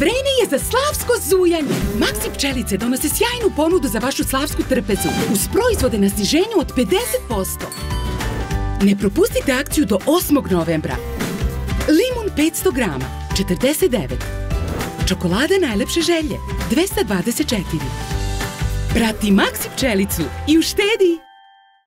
Vreme je za slavsko zujanje. Maxi pčelice donose sjajnu ponudu za vašu slavsku trpezu uz proizvode na sniženju od 50%. Ne propustite akciju do 8. novembra. Limun 500 grama, 49. Čokolada najlepše želje, 224. Prati Maxi pčelicu i uštedi!